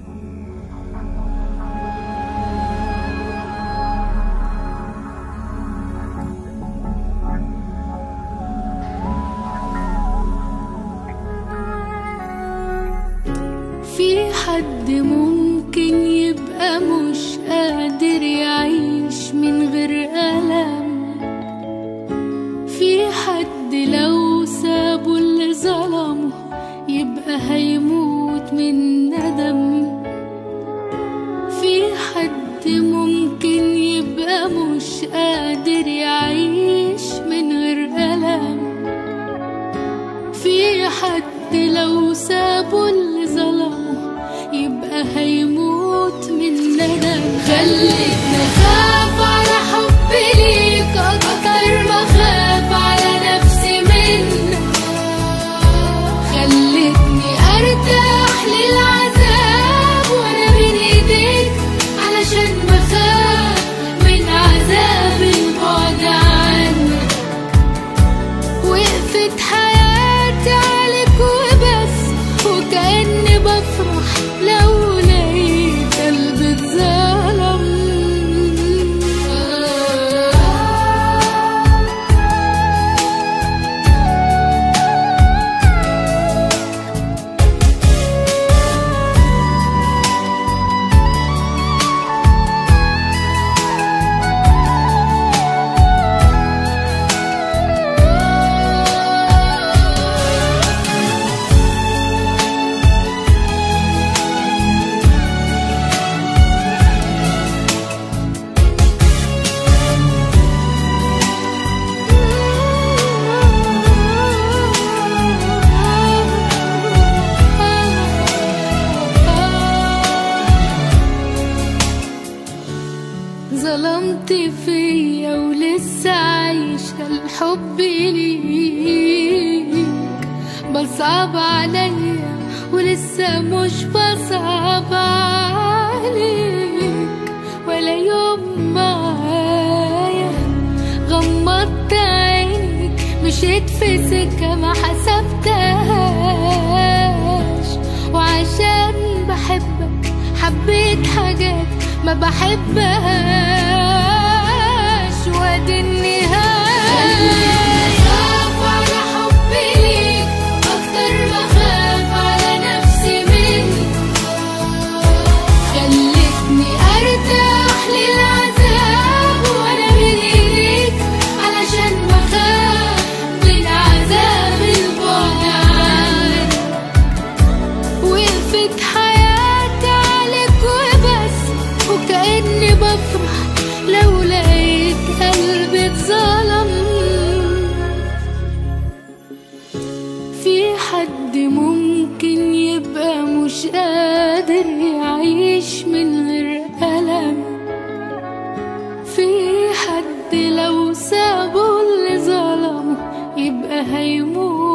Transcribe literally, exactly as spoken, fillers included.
في حد ممكن يبقى مش قادر يعيش من غير ألم، في حد لو سابوا اللي ظلمه يبقى هيموت من ندم، في حد ممكن يبقى مش قادر يعيش من غير ألم، في حد لو سابوا اللي ظلمه يبقى هيموت من ندم. خليتني اخاف على حبي ليك اكتر ما اخاف على نفسي منك، خليتني ارتاح للعذاب وانا بين ايديك علشان بخاف من عذاب البعد عنك، وقفت حياتي عليك وبس وكأني بفرح لو لقيت قلبي اتظلم. ظلمت فيا ولسه عايشة الحب ليك، بصعب عليا ولسه مش بصعب عليك، ولا يوم معايا غمضت عينيك مشيت في سكة ما حسبتهاش، وعشان بحبك حبيت حاجات ما بحبهاش، وادي النهاية. خاف على حبي ليك اكتر ما خاف على نفسي منك، خلتني ارتاح للعذاب وانا بين ايديك علشان بخاف من عذاب البعد عنك، وقفت حياتي عليك وبس وكأني بفرح لو لقيت قلبي اتظلم. في حد ممكن يبقى مش قادر يعيش من غير ألم، في حد لو سابوا اللي ظلمه يبقى هيموت